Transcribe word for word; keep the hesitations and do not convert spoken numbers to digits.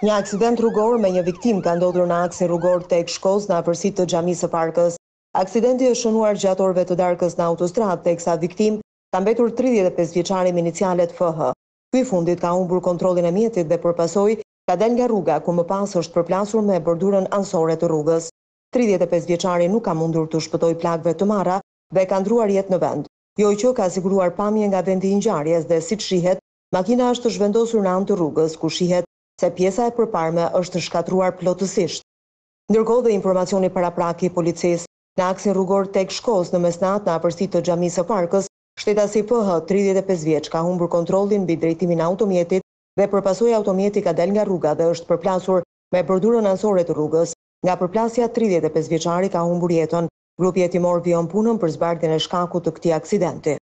Një aksident rrugor me një viktim ka ndodhur në aksin rrugor tek Shkoz në afërsitë të xhamisë së Parkës. Aksidenti është shënuar gjatë orëve të darkës në autostradë, teksa viktim ka mbetur tridhjetë e pesë vjeçari me inicialet F H. Ky i fundit ka humbur kontrollin e mjetit dhe përpasoj ka dalë nga rruga, ku më pas është përplasur me bordurën ansore të rrugës. tridhjetë e pesë vjeçari nuk ka mundur të shpëtojë plagëve të marra dhe ka ndruar jetë në vend. Joqo ka siguruar pamje nga vendi i ngjarjes dhe siç shihet, makina është zhvendosur në anë të rrugës, ku shihet se pjesa e përparme është shkatruar plotësisht. Ndërkohë dhe informacioni parapraki i policisë, në aksin rrugor tek Shkoz në mesnatë në afërsitë të xhamisë së Parkës, shtetasi F H, tridhjetë e pesë vjeç, ka humbur kontrollin mbi drejtimin e automjetit dhe përpasoj automjeti ka dalë nga rruga dhe është përplasur me bordurën ansore të rrugës. Nga përplasja, tridhjetë e pesë vjeçari ka humbur jetën. Grupi hetimor vijon punën për zbardhjen e shkakut të këtij aksidenti.